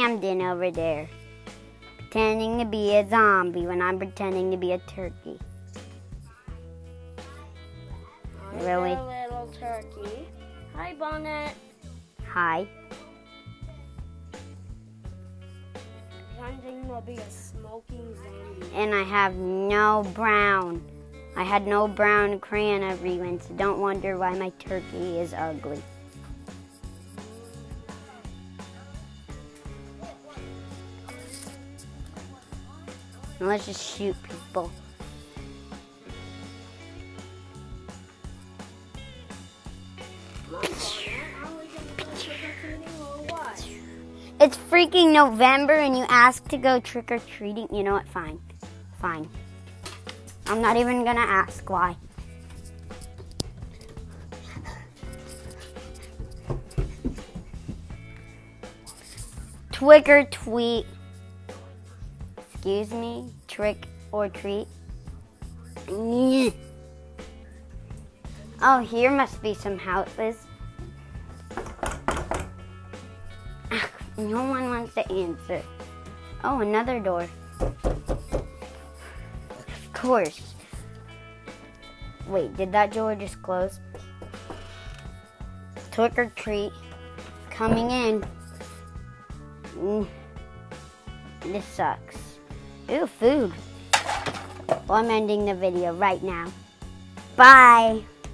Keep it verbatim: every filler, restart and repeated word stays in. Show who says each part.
Speaker 1: Camden over there, pretending to be a zombie when I'm pretending to be a turkey.
Speaker 2: I'm
Speaker 1: Really?
Speaker 2: a little turkey. Hi, Bonnet.
Speaker 1: Hi.
Speaker 2: Pretending to be a smoking zombie.
Speaker 1: And I have no brown. I had no brown crayon everywhere, so don't wonder why my turkey is ugly. And let's just shoot people. It's freaking November and you ask to go trick-or-treating. You know what? Fine. Fine. I'm not even gonna ask why. Trick or tweet. Excuse me? Trick or treat? Oh, here must be some houses. No one wants to answer. Oh, another door. Of course. Wait, did that door just close? Trick or treat. Coming in. Mm. This sucks. Ooh, food. Well, I'm ending the video right now. Bye.